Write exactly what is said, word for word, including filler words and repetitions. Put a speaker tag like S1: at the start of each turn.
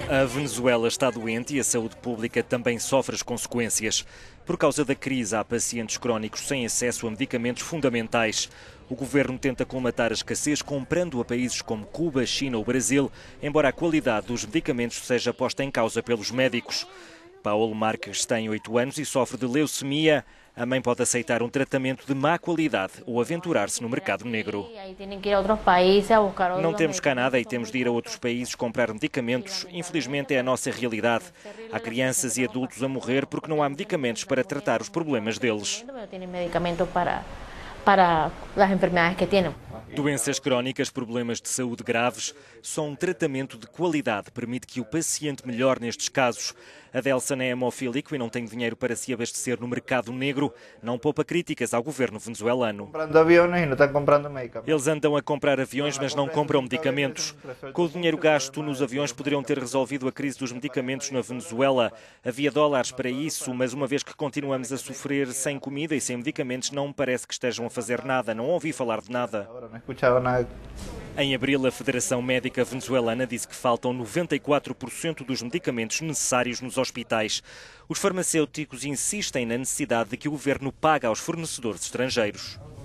S1: A Venezuela está doente e a saúde pública também sofre as consequências. Por causa da crise, há pacientes crónicos sem acesso a medicamentos fundamentais. O governo tenta colmatar a escassez comprando a países como Cuba, China ou Brasil, embora a qualidade dos medicamentos seja posta em causa pelos médicos. Paulo Marques tem oito anos e sofre de leucemia. A mãe pode aceitar um tratamento de má qualidade ou aventurar-se no mercado negro. Não temos cá nada e temos de ir a outros países comprar medicamentos. Infelizmente é a nossa realidade. Há crianças e adultos a morrer porque não há medicamentos para tratar os problemas deles.
S2: para as enfermedades que têm.
S1: Doenças crónicas, problemas de saúde graves, só um tratamento de qualidade permite que o paciente melhore nestes casos. Adelson é hemofílico e não tem dinheiro para se abastecer no mercado negro. Não poupa críticas ao governo venezuelano. Eles andam a comprar aviões, mas não compram medicamentos. Com o dinheiro gasto nos aviões poderiam ter resolvido a crise dos medicamentos na Venezuela. Havia dólares para isso, mas uma vez que continuamos a sofrer sem comida e sem medicamentos, não me parece que estejam a fazer nada. Não ouvi falar de nada. Em abril, a Federação Médica Venezuelana disse que faltam noventa e quatro por cento dos medicamentos necessários nos hospitais. Os farmacêuticos insistem na necessidade de que o governo pague aos fornecedores estrangeiros.